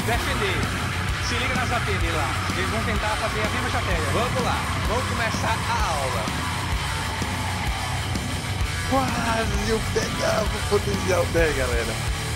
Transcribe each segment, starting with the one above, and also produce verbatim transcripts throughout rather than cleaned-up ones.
defender. Se liga nas A P dele lá. Eles vão tentar fazer a mesma estratégia. Vamos lá, vamos começar a aula. Quase eu pegava o potencial dele, galera.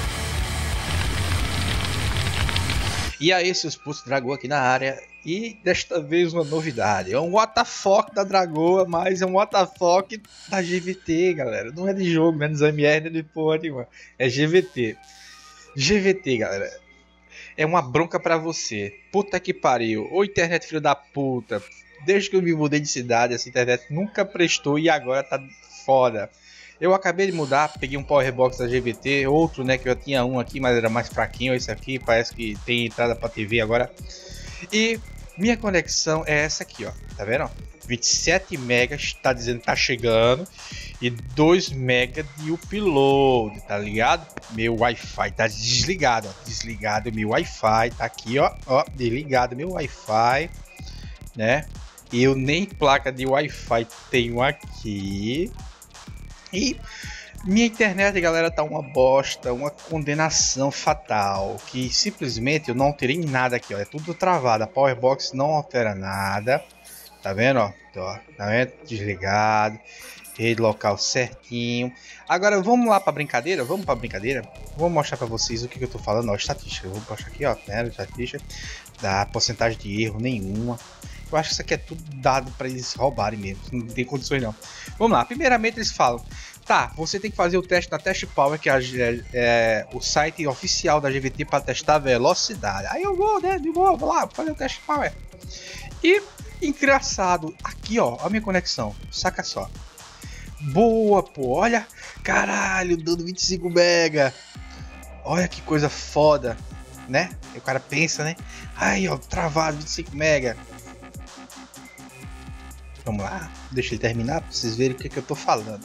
E aí, seus pulsos Dragoa aqui na área. E desta vez uma novidade. É um W T F da Dragoa, mas é um W T F da G V T, galera. Não é de jogo, menos M R, nem de porra nenhuma. É G V T. G V T, galera. É uma bronca pra você. Puta que pariu. Ô internet filho da puta. Desde que eu me mudei de cidade, essa internet nunca prestou e agora tá foda. Eu acabei de mudar, peguei um Power Box da G V T, outro, né, que eu tinha um aqui, mas era mais fraquinho. Esse aqui parece que tem entrada pra T V agora. E minha conexão é essa aqui, ó. Tá vendo? vinte e sete megas, tá dizendo que tá chegando. E dois megas de upload, tá ligado? Meu Wi-Fi tá desligado, ó. Desligado meu Wi-Fi, tá aqui, ó. Ó, desligado meu Wi-Fi, né? Eu nem placa de Wi-Fi tenho aqui. E minha internet, galera, tá uma bosta, uma condenação fatal, que simplesmente eu não alterei nada aqui, ó, é tudo travado, a Powerbox não altera nada, tá vendo, ó, ó tá vendo, desligado, rede local certinho. Agora vamos lá pra brincadeira, vamos pra brincadeira, vou mostrar pra vocês o que, que eu tô falando, ó, estatística, eu vou mostrar aqui, ó, né, estatística, da porcentagem de erro nenhuma. Eu acho que isso aqui é tudo dado para eles roubarem mesmo, não tem condições não. Vamos lá, primeiramente eles falam, tá, você tem que fazer o teste da Test Power, que é, é, é o site oficial da G V T para testar a velocidade. Aí eu vou, né, de boa, vou lá fazer o Test Power. E, engraçado, aqui ó, a minha conexão, saca só. Boa, pô, olha, caralho, dando vinte e cinco mega. Olha que coisa foda, né? Aí o cara pensa, né, aí ó, travado, vinte e cinco mega. Vamos lá, deixa ele terminar para vocês verem o que, que eu tô falando.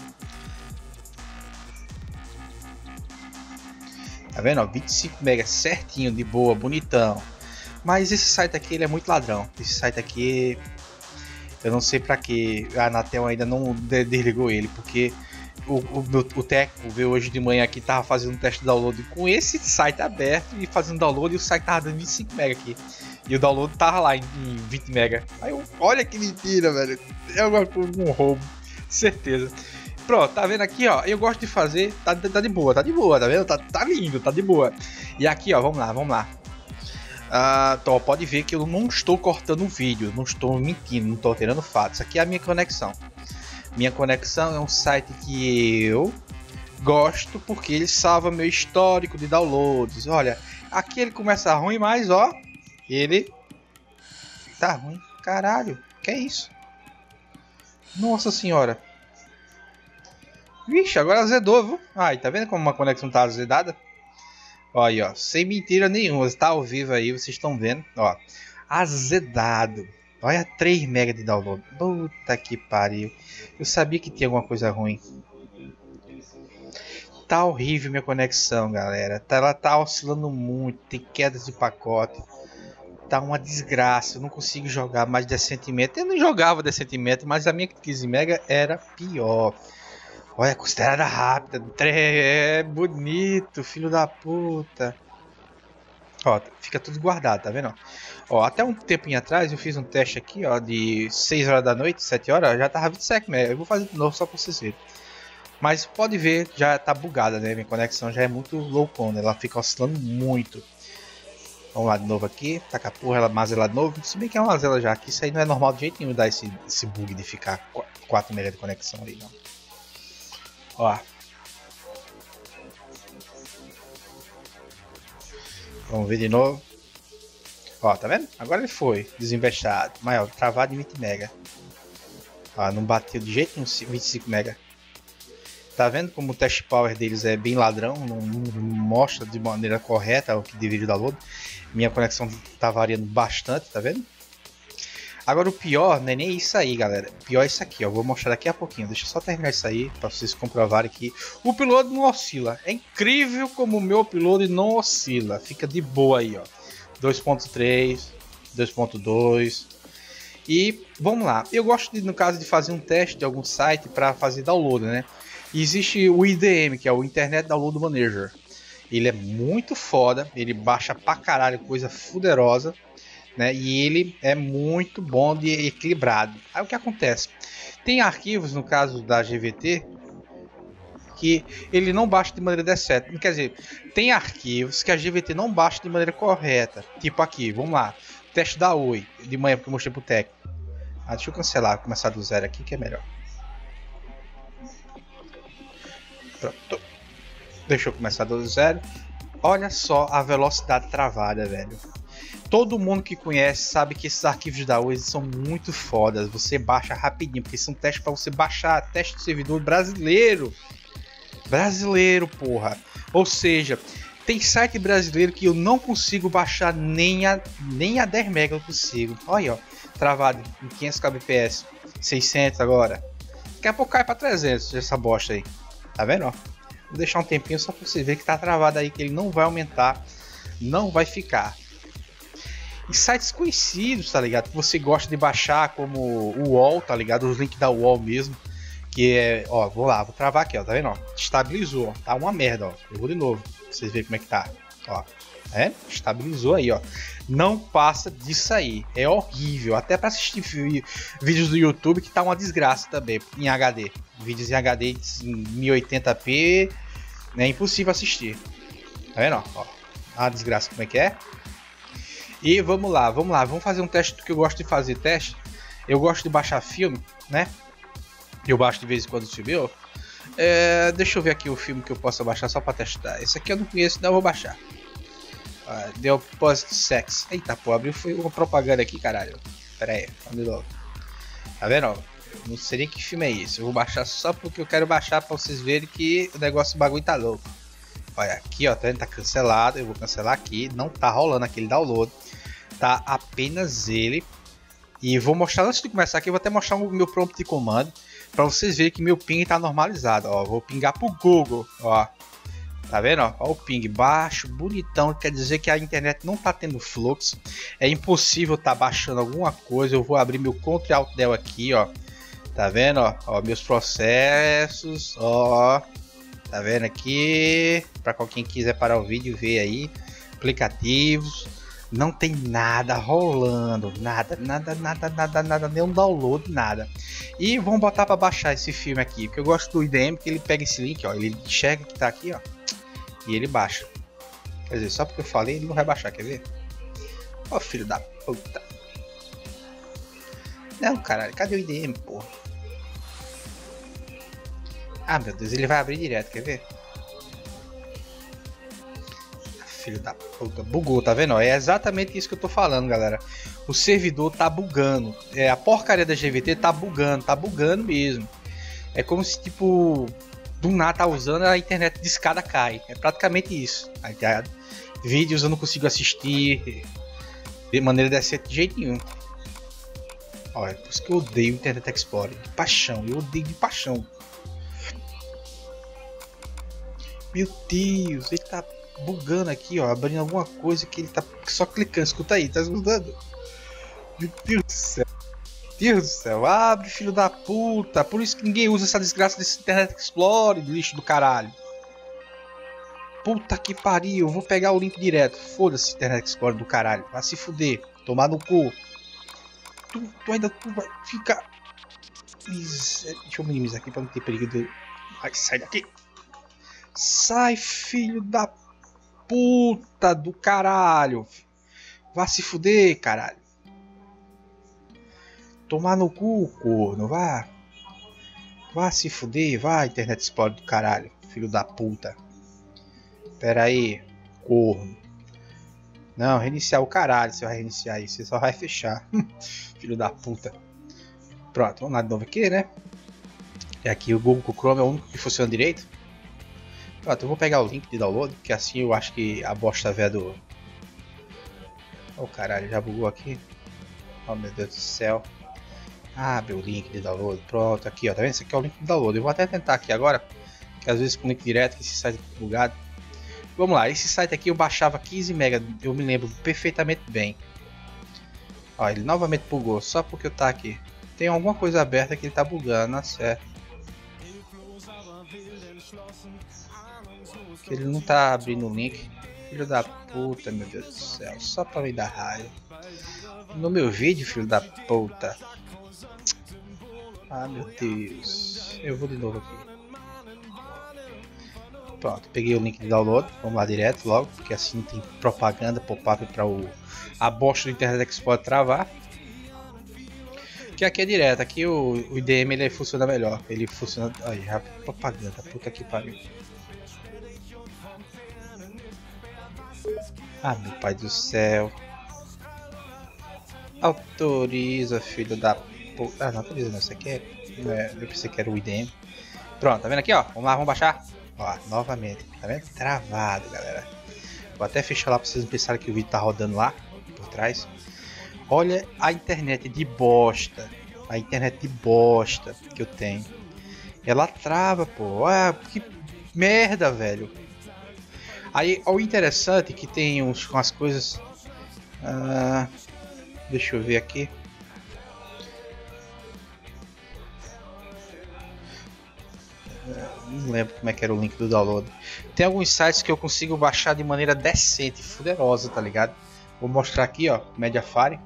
Tá vendo? Ó, vinte e cinco megas certinho, de boa, bonitão. Mas esse site aqui ele é muito ladrão. Esse site aqui eu não sei para que a Anatel ainda não desligou ele, porque o, o, o técnico veio hoje de manhã aqui, tava fazendo um teste de download com esse site aberto e fazendo download, e o site tava dando vinte e cinco mega aqui. E o download tava lá em, em vinte mega. Aí eu, olha que mentira, velho. É alguma coisa, um roubo, certeza. Pronto, tá vendo aqui, ó? Eu gosto de fazer, tá, tá de boa, tá de boa, tá vendo? Tá, tá lindo, tá de boa. E aqui, ó, vamos lá, vamos lá. Ah, então, pode ver que eu não estou cortando o vídeo, não estou mentindo, não estou alterando fatos. Aqui é a minha conexão. Minha conexão é um site que eu gosto porque ele salva meu histórico de downloads. Olha, aqui ele começa ruim, mas ó, ele tá ruim. Caralho, que é isso? Nossa senhora. Vixe, agora azedou, viu? Ai, tá vendo como uma conexão tá azedada? Olha aí, ó, sem mentira nenhuma, tá ao vivo aí, vocês estão vendo, ó, azedado. Olha, três mega de download. Puta que pariu. Eu sabia que tinha alguma coisa ruim. Tá horrível minha conexão, galera. Tá, ela tá oscilando muito, tem quedas de pacote. Tá uma desgraça, eu não consigo jogar mais decentemente. Eu não jogava decentemente, mas a minha quinze mega era pior. Olha, considerada rápida, é bonito, filho da puta. Ó, fica tudo guardado, tá vendo? Ó, até um tempinho atrás eu fiz um teste aqui, ó, de seis horas da noite, sete horas, já tava vinte e sete mega. Eu vou fazer de novo só pra vocês verem. Mas pode ver, já tá bugada, né? Minha conexão já é muito loucona, ela fica oscilando muito. Vamos lá de novo aqui, taca a porra, ela mazela de novo. Se bem que é uma mazela já, que isso aí não é normal de jeito nenhum dar esse, esse bug de ficar quatro mega de conexão ali, não. Ó. Vamos ver de novo. Ó, tá vendo? Agora ele foi desinvestado. Mas ó, travado em vinte mega. Ó, não bateu de jeito nenhum vinte e cinco mega. Tá vendo como o test power deles é bem ladrão? Não, não mostra de maneira correta o que deveria download. Minha conexão tá variando bastante, tá vendo? Agora o pior não é nem isso aí, galera. O pior é isso aqui, ó. Vou mostrar daqui a pouquinho. Deixa eu só terminar isso aí para vocês comprovarem que o upload não oscila. É incrível como o meu upload não oscila. Fica de boa aí, ó. dois ponto três, dois ponto dois. E vamos lá. Eu gosto de, no caso de fazer um teste de algum site para fazer download, né? E existe o I D M, que é o Internet Download Manager. Ele é muito foda, ele baixa pra caralho, coisa fuderosa, né? E ele é muito bom de equilibrado. Aí o que acontece? Tem arquivos, no caso da G V T, que ele não baixa de maneira decente. Quer dizer, tem arquivos que a G V T não baixa de maneira correta. Tipo aqui, vamos lá. Teste da Oi, de manhã que eu mostrei pro técnico. Ah, deixa eu cancelar, começar do zero aqui que é melhor. Pronto. Deixa eu começar do zero. Olha só a velocidade travada, velho. Todo mundo que conhece sabe que esses arquivos da Oi são muito fodas. Você baixa rapidinho, porque são testes para você baixar. Teste do servidor brasileiro. Brasileiro, porra. Ou seja, tem site brasileiro que eu não consigo baixar nem a, nem a dez mega eu consigo. Olha, ó. Travado em quinhentos kbps. seiscentos agora. Daqui a pouco cai para trezentos essa bosta aí. Tá vendo, ó? Vou deixar um tempinho só para você ver que tá travado aí, que ele não vai aumentar, não vai ficar. E sites conhecidos, tá ligado? Que você gosta de baixar, como o U O L, tá ligado? Os links da U O L mesmo. Que é, ó, vou lá, vou travar aqui, ó, tá vendo? Ó? Estabilizou, ó, tá uma merda, ó. Eu vou de novo, pra vocês verem como é que tá. Ó, é? Estabilizou aí, ó. Não passa disso aí, é horrível. Até para assistir vídeos do YouTube que tá uma desgraça também, em H D. Vídeos em H D em mil e oitenta p, né? É impossível assistir. Tá vendo? Ó, a desgraça como é que é. E vamos lá, vamos lá, vamos fazer um teste do que eu gosto de fazer teste. Eu gosto de baixar filme, né? Eu baixo de vez em quando o filme. Eu, é, deixa eu ver aqui o filme que eu possa baixar só para testar. Esse aqui eu não conheço, não, eu vou baixar. Uh, The Opposite Sex. Eita, pô, abriu foi uma propaganda aqui, caralho. Pera aí, vamos de novo. Tá vendo? Ó, não sei nem que filme é esse. Eu vou baixar só porque eu quero baixar pra vocês verem que o negócio do bagulho tá louco. Olha, aqui ó, tá, tá cancelado. Eu vou cancelar aqui. Não tá rolando aquele download. Tá apenas ele. E vou mostrar, antes de começar aqui, eu vou até mostrar o meu prompt de comando. Pra vocês verem que meu ping tá normalizado. Ó, vou pingar pro Google, ó. Tá vendo? Ó, ó o ping baixo, bonitão. Quer dizer que a internet não tá tendo fluxo. É impossível tá baixando alguma coisa. Eu vou abrir meu Ctrl Alt Del aqui, ó. Tá vendo? Ó, ó meus processos, ó. Tá vendo aqui? Para quem quiser parar o vídeo e ver aí. Aplicativos. Não tem nada rolando. Nada, nada, nada, nada, nada. Nem um download, nada. E vamos botar para baixar esse filme aqui. Porque eu gosto do I D M, que ele pega esse link, ó. Ele enxerga que tá aqui, ó. E ele baixa. Quer dizer, só porque eu falei, ele não vai baixar, quer ver? Ó, filho da puta. Não, caralho, cadê o I D M, porra? Ah, meu Deus, ele vai abrir direto, quer ver? Filho da puta, bugou, tá vendo? É exatamente isso que eu tô falando, galera. O servidor tá bugando. É, a porcaria da G V T tá bugando, tá bugando mesmo. É como se, tipo... do nada tá usando, a internet de escada cai. É praticamente isso. Vídeos eu não consigo assistir de maneira decente de jeito nenhum. Olha, por isso que eu odeio o Internet Explorer. De paixão, eu odeio de paixão. Meu Deus, ele tá bugando aqui, ó. Abrindo alguma coisa que ele tá só clicando. Escuta aí, tá escutando? Meu Deus do céu. Deus do céu, abre, filho da puta. Por isso que ninguém usa essa desgraça desse Internet Explorer, lixo do caralho. Puta que pariu, eu vou pegar o link direto. Foda-se, Internet Explorer do caralho. Vai se fuder, tomar no cu. Tu, tu ainda tu vai ficar. Deixa eu minimizar aqui pra não ter perigo de. Ai, sai daqui. Sai, filho da puta do caralho. Vai se fuder, caralho. Tomar no cu, corno, vá. Vá se fuder, vá, Internet Explorer do caralho, filho da puta. Pera aí, corno. Não, reiniciar o caralho, você vai reiniciar aí, você só vai fechar. Filho da puta. Pronto, vamos lá de novo aqui, né? E aqui o Google Chrome é o único que funciona direito. Pronto, eu vou pegar o link de download, que assim eu acho que a bosta velha do... Oh caralho, já bugou aqui. Oh meu Deus do céu. Abre o link de download, pronto, aqui ó, tá vendo? Esse aqui é o link de download. Eu vou até tentar aqui agora, que às vezes com link direto, que esse site é bugado. Vamos lá, esse site aqui eu baixava quinze mega, eu me lembro perfeitamente bem. Ó, ele novamente bugou, só porque eu tá aqui. Tem alguma coisa aberta que ele tá bugando, na certo. Que ele não tá abrindo o link. Filho da puta, meu Deus do céu. Só pra me dar raiva. No meu vídeo, filho da puta. Ah, meu Deus. Eu vou de novo aqui. Pronto, peguei o link de download. Vamos lá direto logo, porque assim não tem propaganda pop-up para o a bosta do Internet Explorer travar. Que aqui é direto, aqui o, o I D M ele funciona melhor. Ele funciona. Ai, já propaganda, puta que pariu. Ah, meu pai do céu. Autoriza, filho da puta. Ah, não autoriza, não. Isso aqui é. Não é eu pensei que era o I D M. Pronto, tá vendo aqui, ó? Vamos lá, vamos baixar. Ó, novamente. Tá vendo? Travado, galera. Vou até fechar lá pra vocês não pensarem que o vídeo tá rodando lá por trás. Olha a internet de bosta. A internet de bosta que eu tenho. Ela trava, pô. Ah, que merda, velho. Aí, o interessante é que tem uns com as coisas. Ah, deixa eu ver aqui. Não lembro como é que era o link do download. Tem alguns sites que eu consigo baixar de maneira decente, fuderosa, tá ligado? Vou mostrar aqui, ó, Mediafire.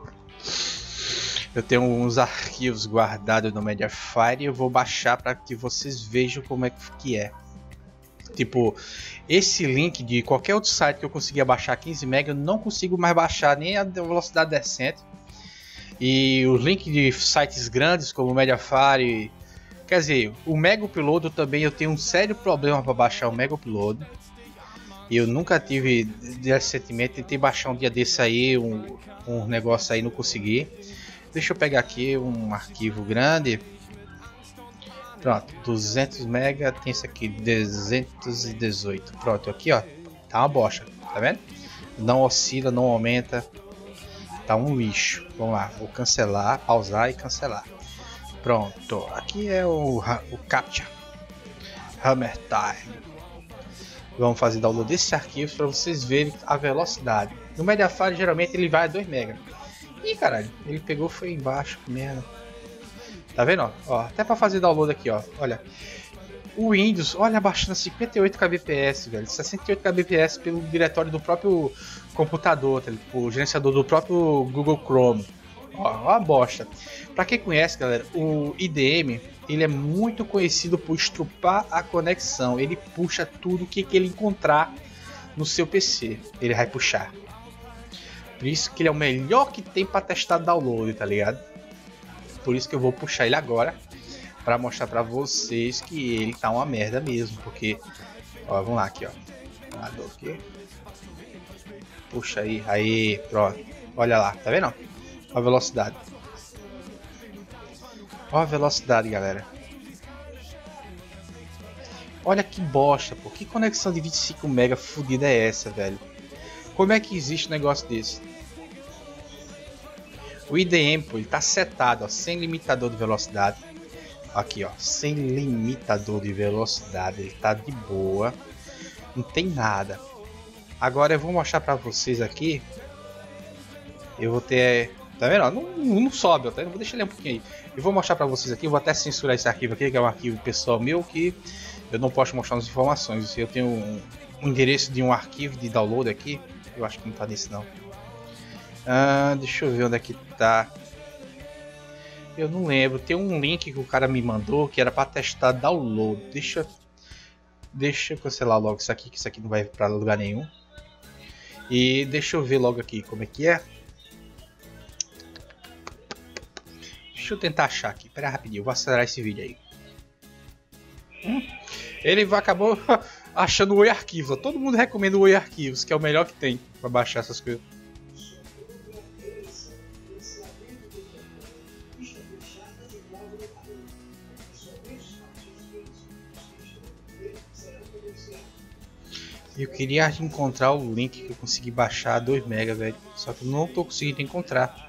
Eu tenho uns arquivos guardados no Mediafire e eu vou baixar para que vocês vejam como é que é. Tipo, esse link de qualquer outro site que eu conseguia baixar quinze mega, eu não consigo mais baixar nem a velocidade decente. E os links de sites grandes como o Mediafire, quer dizer, o Mega Upload também eu tenho um sério problema para baixar o Mega Upload. E eu nunca tive recentemente, tentei baixar um dia desse aí, um, um negócio aí, não consegui. Deixa eu pegar aqui um arquivo grande. Pronto, duzentos mega, tem isso aqui, duzentos e dezoito. Pronto, aqui ó, tá uma bosta, tá vendo? Não oscila, não aumenta. Tá um lixo. Vamos lá, vou cancelar, pausar e cancelar. Pronto, aqui é o, o CAPTCHA Hammer Time. Vamos fazer download desse arquivo para vocês verem a velocidade. No Mediafire geralmente ele vai a dois mega. Ih, caralho, ele pegou, foi embaixo, que merda. Tá vendo, ó? Ó, até para fazer download aqui, ó. Olha, o Windows, olha, baixando cinquenta e oito kbps, velho. sessenta e oito kbps pelo diretório do próprio computador, tá? O gerenciador do próprio Google Chrome. Ó, ó a bosta. Para quem conhece, galera, o I D M, ele é muito conhecido por estrupar a conexão. Ele puxa tudo que, que ele encontrar no seu P C. Ele vai puxar. Por isso que ele é o melhor que tem para testar download, tá ligado? Por isso que eu vou puxar ele agora para mostrar para vocês que ele tá uma merda mesmo, porque ó, vamos lá aqui, ó. Aqui. Puxa aí, aí, pronto. Olha lá, tá vendo? Olha a velocidade. Olha a velocidade, galera. Olha que bosta, pô. Que conexão de vinte e cinco mega fodida é essa, velho? Como é que existe um negócio desse? O I D M, pô, ele tá setado, ó, sem limitador de velocidade. Aqui, ó, sem limitador de velocidade, ele tá de boa. Não tem nada. Agora eu vou mostrar pra vocês aqui. Eu vou ter... Tá vendo? Não, não sobe, tá? Eu vou deixar ele um pouquinho aí. Eu vou mostrar pra vocês aqui, eu vou até censurar esse arquivo aqui, que é um arquivo pessoal meu, que eu não posso mostrar as informações. Eu tenho um, um endereço de um arquivo de download aqui. Eu acho que não tá nesse não. Ah, deixa eu ver onde é que tá. Eu não lembro. Tem um link que o cara me mandou que era para testar download. Deixa, deixa eu cancelar logo isso aqui, que isso aqui não vai para lugar nenhum. E deixa eu ver logo aqui como é que é. Deixa eu tentar achar aqui. Pera aí, rapidinho. Eu vou acelerar esse vídeo aí. Hum, ele acabou achando o Oi Arquivos. Todo mundo recomenda o Oi Arquivos, que é o melhor que tem para baixar essas coisas. Eu queria encontrar o link que eu consegui baixar dois mega, velho. Só que eu não tô conseguindo encontrar.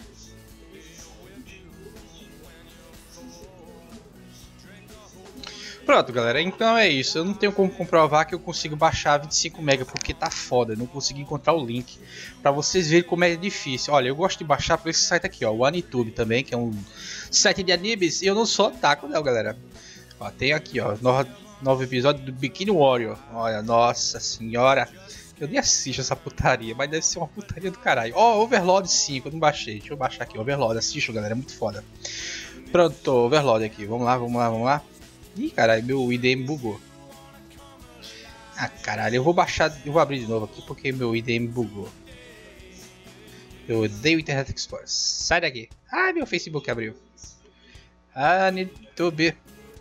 Pronto, galera. Então é isso. Eu não tenho como comprovar que eu consigo baixar vinte e cinco mega porque tá foda. Eu não consegui encontrar o link pra vocês verem como é difícil. Olha, eu gosto de baixar por esse site aqui, ó. O AniTube também, que é um site de animes. E eu não sou otaku, não, galera. Ó, tem aqui, ó. Novo episódio do Bikini Warrior. Olha, nossa senhora. Eu nem assisto essa putaria, mas deve ser uma putaria do caralho. Ó, oh, Overlord cinco, eu não baixei. Deixa eu baixar aqui, Overlord. Assisto, galera, é muito foda. Pronto, Overlord aqui. Vamos lá, vamos lá, vamos lá. Ih, caralho, meu I D M bugou. Ah, caralho, eu vou baixar, eu vou abrir de novo aqui porque meu I D M bugou. Eu odeio o Internet Explorer. Sai daqui. Ah, meu Facebook abriu. Ah, YouTube.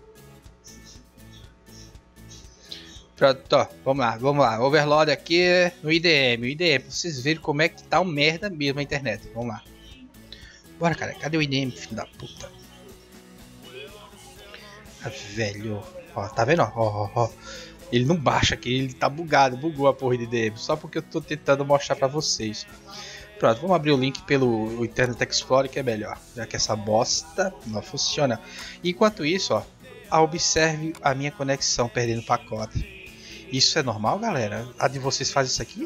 Pronto, ó, vamos lá, vamos lá. Overlord aqui no I D M, o I D M, pra vocês verem como é que tá um merda mesmo a internet. Vamos lá. Bora, cara, cadê o I D M, filho da puta? Ah, velho. Ó, tá vendo? Ó, ó, ó. Ele não baixa aqui, ele tá bugado, bugou a porra de I D M. Só porque eu tô tentando mostrar pra vocês. Pronto, vamos abrir o link pelo Internet Explorer que é melhor. Já que essa bosta não funciona. Enquanto isso, ó, observe a minha conexão perdendo pacote. Isso é normal, galera? A de vocês faz isso aqui?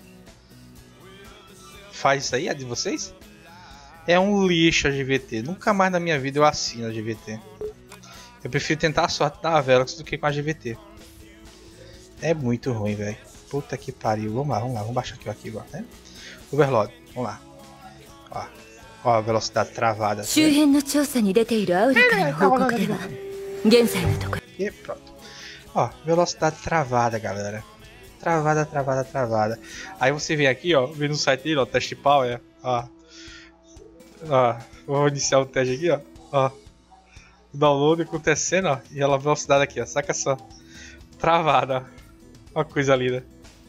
Faz isso aí, a de vocês? É um lixo a G V T. Nunca mais na minha vida eu assino a G V T. Eu prefiro tentar a sorte na Velox do que com a G V T. É muito ruim, velho. Puta que pariu. Vamos lá, vamos lá. Vamos baixar aqui o arquivo, né? Overlord. Vamos lá. Ó, ó a velocidade travada. E pronto. Ó, velocidade travada, galera. Travada, travada, travada. Aí você vem aqui, ó, vem no site dele, ó, teste power, ó. Ó, vou iniciar o teste aqui, ó. Ó. O download acontecendo, ó, e ela velocidade aqui, ó. Saca só. Travada, ó. Ó, coisa linda.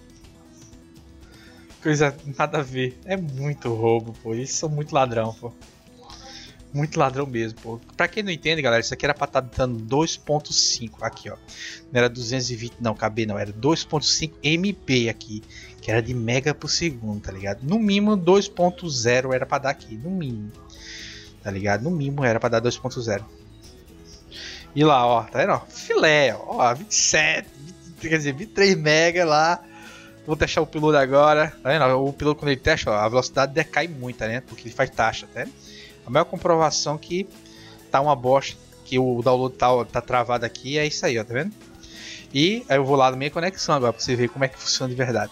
Coisa nada a ver. É muito roubo, pô. Eles são muito ladrão, pô. Muito ladrão mesmo, pô. Pra quem não entende, galera, isso aqui era pra estar dando dois ponto cinco aqui, ó. Não era duzentos e vinte, não, K B não. Era dois ponto cinco M B aqui. Que era de mega por segundo, tá ligado? No mínimo dois ponto zero era pra dar aqui. No mínimo. Tá ligado? No mínimo era pra dar dois ponto zero. E lá, ó. Tá vendo? Ó, filé, ó. ó vinte e sete. vinte, quer dizer, vinte e três mega lá. Vou testar o piloto agora. Tá vendo? O piloto, quando ele testa, ó, a velocidade decai muito, tá vendo? Porque ele faz taxa, tá vendo? A maior comprovação que tá uma bosta, que o download tá, tá travado aqui, é isso aí, ó, tá vendo? E aí eu vou lá na minha conexão agora, pra você ver como é que funciona de verdade.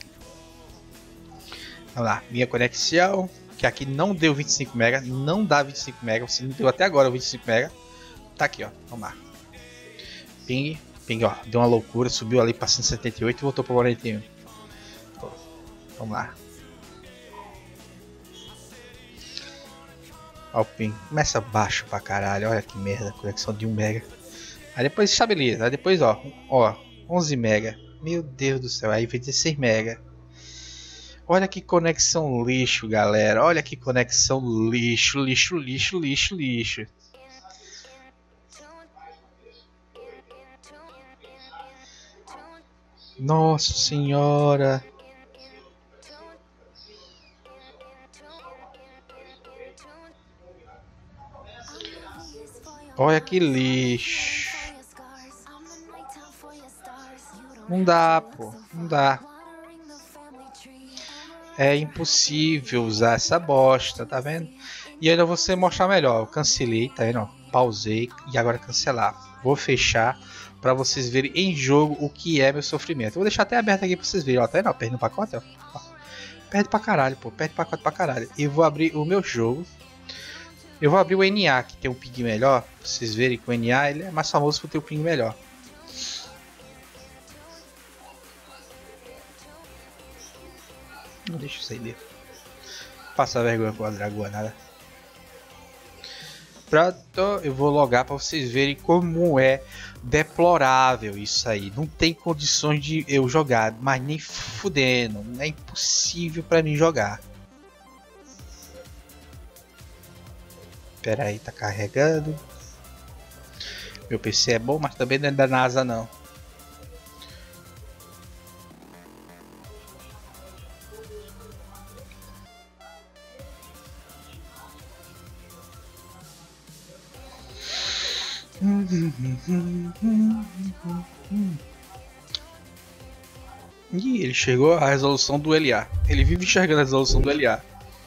Vamos lá, minha conexão, que aqui não deu vinte e cinco mega, não dá vinte e cinco mega, você não deu até agora o vinte e cinco mega. Tá aqui, ó, vamos lá. Ping, ping, ó, deu uma loucura, subiu ali pra cento e setenta e oito e voltou pra quarenta e um. Vamos lá. Ó, o ping começa baixo pra caralho, olha que merda, conexão de um mega. Aí depois estabiliza, aí depois ó, ó, onze mega. Meu Deus do céu, aí vem dezesseis mega. Olha que conexão lixo, galera. Olha que conexão lixo, lixo, lixo, lixo, lixo. Nossa senhora. Olha que lixo. Não dá, pô. Não dá. É impossível usar essa bosta, tá vendo? E ainda vou você mostrar melhor. Eu cancelei, tá vendo? Pausei e agora cancelar. Vou fechar para vocês verem em jogo o que é meu sofrimento. Eu vou deixar até aberto aqui para vocês verem. Ó, tá vendo? Perde o pacote, ó. Perde pra caralho, pô. Perde pacote pra caralho. E vou abrir o meu jogo. Eu vou abrir o N A, que tem um ping melhor, pra vocês verem que o N A ele é mais famoso por ter um ping melhor. Não deixa isso aí dentro. Passa vergonha com a dragoanada. Pronto, eu vou logar para vocês verem como é deplorável isso aí. Não tem condições de eu jogar, mas nem fudendo. É impossível para mim jogar. Espera aí, tá carregando. Meu P C é bom, mas também não é da NASA não. E ele chegou à resolução do L A. Ele vive enxergando a resolução do L A.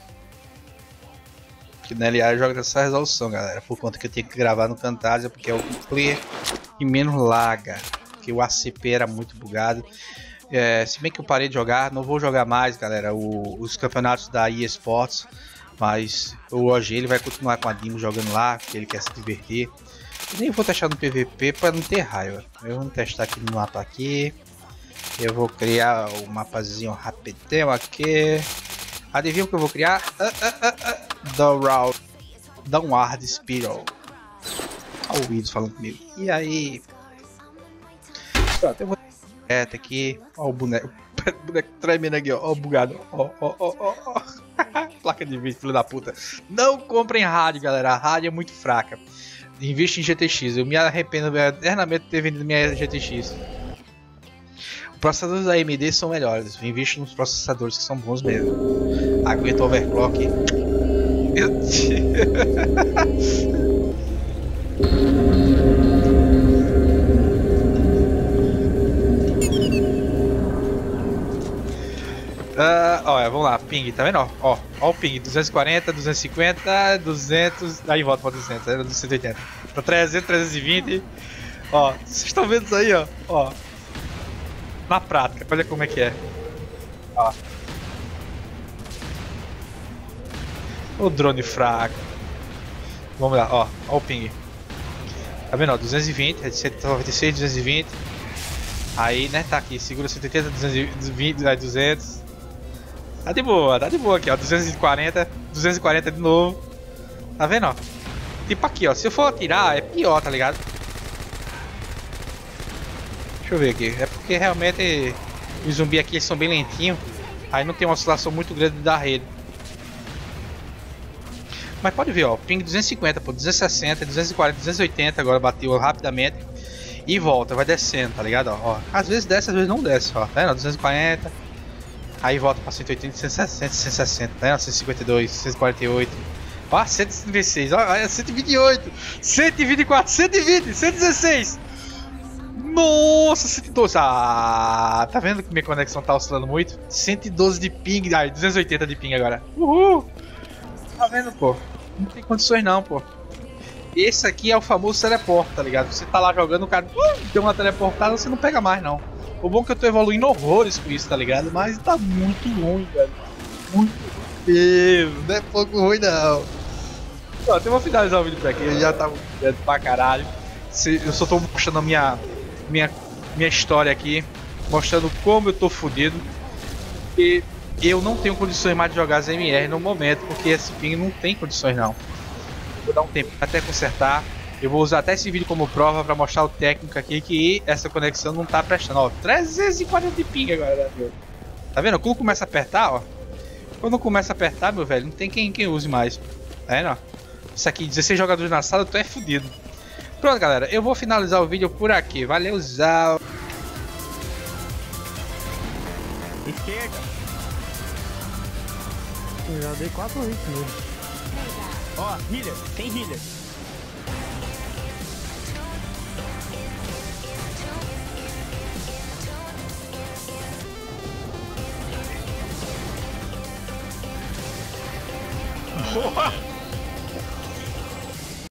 Que no L A joga nessa resolução, galera. Por conta que eu tenho que gravar no Camtasia, porque é o player que menos laga. porque o A C P era muito bugado. É, se bem que eu parei de jogar, não vou jogar mais, galera, o, os campeonatos da E A Sports. Mas o O G ele vai continuar com a Dimo jogando lá, porque ele quer se divertir. Eu nem vou testar no P V P para não ter raiva. Eu vou testar aqui no mapa aqui. Eu vou criar o um mapazinho rapidão aqui. Adivinha o que eu vou criar? Uh, uh, uh, uh. Downward Downward Spiral. Olha o vídeo falando comigo. E aí? Pronto, eu vou reto aqui. Olha o boneco. O boneco tremendo aqui, ó. Ó o bugado. Ó, ó, ó, ó, ó. Placa de vídeo, filho da puta. Não comprem rádio, galera. A rádio é muito fraca. Investe em G T X. Eu me arrependo eternamente de ter vendido minha G T X. Os processadores da A M D são melhores. Investe nos processadores que são bons mesmo. Aguenta overclock. Meu Deus. Uh, ó, vamos lá, ping, tá vendo? Ó, ó, ó o ping, duzentos e quarenta, duzentos e cinquenta, duzentos, aí volta pra duzentos, era dos cento e oitenta, pra trezentos, trezentos e vinte, ó, vocês estão vendo isso aí, ó, ó, na prática, olha como é que é, ó, o drone fraco, vamos lá, ó, ó o ping, tá vendo, ó, duzentos e vinte, é de cento e noventa e seis, duzentos e vinte, aí, né, tá aqui, segura cento e oitenta, duzentos e vinte, aí duzentos. Tá de boa, tá de boa aqui, ó, duzentos e quarenta, duzentos e quarenta de novo. Tá vendo, ó? Tipo aqui, ó, se eu for atirar é pior, tá ligado? Deixa eu ver aqui, é porque realmente os zumbis aqui eles são bem lentinhos. Aí não tem uma oscilação muito grande da rede. Mas pode ver, ó, ping duzentos e cinquenta, pô, duzentos e sessenta, duzentos e quarenta, duzentos e oitenta, agora bateu rapidamente. E volta, vai descendo, tá ligado, ó, ó. Às vezes desce, às vezes não desce, ó, tá vendo, duzentos e quarenta. Aí volta pra cento e oitenta, cento e sessenta, cento e sessenta, né? cento e cinquenta e dois, cento e quarenta e oito. Ó, cento e cinquenta e seis, ó, cento e vinte e oito, cento e vinte e quatro, cento e vinte, cento e dezesseis. Nossa, cento e doze. Ah, tá vendo que minha conexão tá oscilando muito? cento e doze de ping, ai, duzentos e oitenta de ping agora. Uhul. Tá vendo, pô? Não tem condições não, pô. Esse aqui é o famoso teleporte, tá ligado? Você tá lá jogando, o cara uh, deu uma teleportada, você não pega mais, não. O bom é que eu tô evoluindo horrores com isso, tá ligado? Mas tá muito ruim, velho. Muito feio. Não é pouco ruim, não. Pronto, eu vou finalizar o vídeo por aqui. Eu já tava tá pra caralho. Eu só tô mostrando a minha, minha, minha história aqui. Mostrando como eu tô fudido. E eu não tenho condições mais de jogar as M R no momento. Porque esse ping não tem condições, não. Vou dar um tempo até consertar. Eu vou usar até esse vídeo como prova para mostrar o técnico aqui que essa conexão não tá prestando. Ó, trezentos e quarenta de ping agora. Tá vendo? Quando começa a apertar, ó. Quando começa a apertar, meu velho, não tem quem, quem use mais. Tá vendo? Ó? Isso aqui, dezesseis jogadores na sala, tu é fudido. Pronto, galera. Eu vou finalizar o vídeo por aqui. Valeu, Zau. Esquerda. Eu já dei quatro hits nele. Ó, healer. Tem healer. Boa!